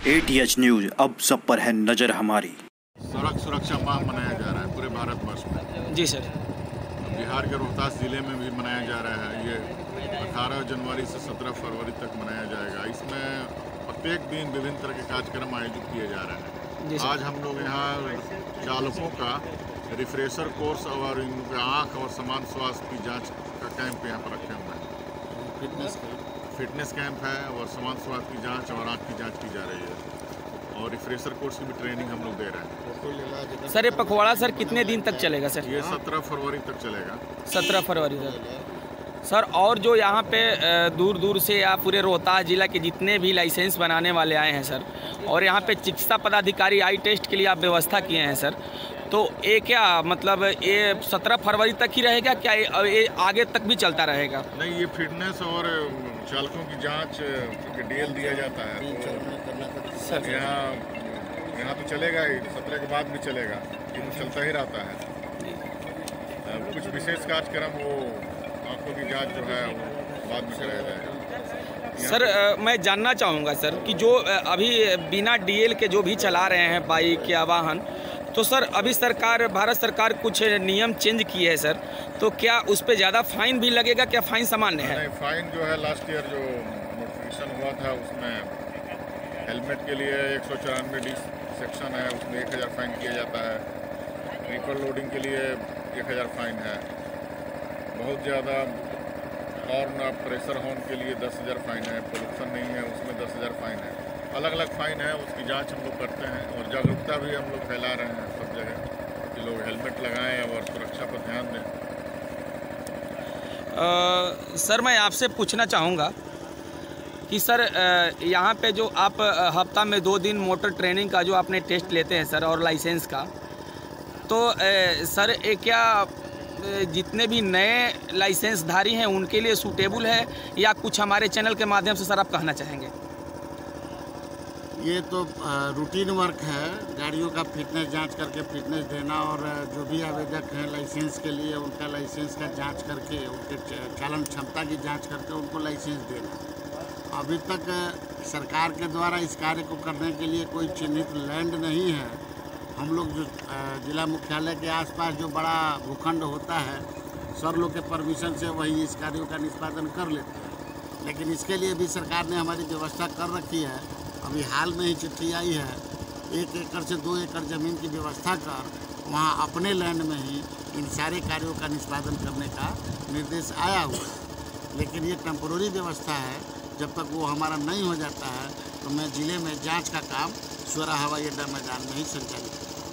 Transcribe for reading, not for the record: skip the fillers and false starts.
ATH news, अब सब पर है नजर हमारी। सड़क सुरक्षा माह मनाया जा रहा है पूरे भारतवर्ष में। जी सर। बिहार के रोहतास जिले में भी मनाया जा रहा है। ये 18 जनवरी से 17 फरवरी तक मनाया जाएगा। इसमें प्रत्येक दिन विभिन्न तरह के कार्यक्रम आयोजित किए जा रहे हैं। आज हम लोग यहाँ चालकों का रिफ्रेशर कोर्स और इनके आँख और समान स्वास्थ्य की जाँच का कैंप यहाँ पर रखे हुए हैं। फिटनेस कैंप है और समान स्वास्थ्य की जांच और आँख की जांच की जा रही है और रिफ्रेशर कोर्स की भी ट्रेनिंग हम लोग दे रहे हैं। सर ये पखवाड़ा सर कितने दिन तक चलेगा सर? ये 17 फरवरी तक चलेगा। 17 फरवरी तक। सर और जो यहाँ पे दूर दूर से या पूरे रोहतास जिला के जितने भी लाइसेंस बनाने वाले आए हैं सर, और यहाँ पे चिकित्सा पदाधिकारी आई टेस्ट के लिए आप व्यवस्था किए हैं सर, तो ये क्या मतलब ये 17 फरवरी तक ही रहेगा क्या, ये आगे तक भी चलता रहेगा? नहीं, ये फिटनेस और चालकों की जांच DL दिया जाता है तो यहाँ तो चलेगा ही, 17 के बाद भी चलेगा, ये चलता ही रहता है। कुछ विशेष कार्यक्रम वो आँखों की जांच जो है वो बाद में कराया जाएगा। सर मैं जानना चाहूँगा सर कि जो अभी बिना DL के जो भी चला रहे हैं बाइक या वाहन, तो सर अभी भारत सरकार कुछ नियम चेंज किए है सर, तो क्या उस पर ज़्यादा फाइन भी लगेगा? क्या फाइन सामान्य है? नहीं, फाइन जो है लास्ट ईयर जो नोटिफिकेशन हुआ था उसमें हेलमेट के लिए 194D सेक्शन है, उसमें 1000 फाइन किया जाता है। ट्रिपल लोडिंग के लिए 1000 फाइन है। बहुत ज़्यादा हॉर्न प्रेशर हॉर्न के लिए 10,000 फाइन है। पोल्यूशन नहीं है उसमें 10,000 फाइन है। अलग अलग फाइन है, उसकी जांच हम लोग करते हैं और जागरूकता भी हम लोग फैला रहे हैं सब जगह कि लोग हेलमेट लगाएं और सुरक्षा पर ध्यान दें। सर मैं आपसे पूछना चाहूँगा कि सर यहाँ पे जो आप हफ्ता में 2 दिन मोटर ट्रेनिंग का जो आपने टेस्ट लेते हैं सर और लाइसेंस का, तो सर ये क्या जितने भी नए लाइसेंसधारी हैं उनके लिए सूटेबल है या कुछ हमारे चैनल के माध्यम से सर आप कहना चाहेंगे? ये तो रूटीन वर्क है, गाड़ियों का फिटनेस जांच करके फिटनेस देना और जो भी आवेदक हैं लाइसेंस के लिए उनका लाइसेंस का जांच करके उनके चालन क्षमता की जांच करके उनको लाइसेंस देना। अभी तक सरकार के द्वारा इस कार्य को करने के लिए कोई चिन्हित लैंड नहीं है। हम लोग जो जिला मुख्यालय के आसपास जो बड़ा भूखंड होता है, सर लोग के परमिशन से वही इस कार्यों का निष्पादन कर लेते हैं, लेकिन इसके लिए भी सरकार ने हमारी व्यवस्था कर रखी है। अभी हाल में ही चिट्ठी आई है, 1 एकड़ से 2 एकड़ ज़मीन की व्यवस्था कर वहाँ अपने लैंड में ही इन सारे कार्यों का निष्पादन करने का निर्देश आया हुआ है। लेकिन ये टेम्पोररी व्यवस्था है, जब तक वो हमारा नहीं हो जाता है तो मैं ज़िले में जांच का काम स्वरा हवाई अड्डा मैदान में ही संचालित करूँ।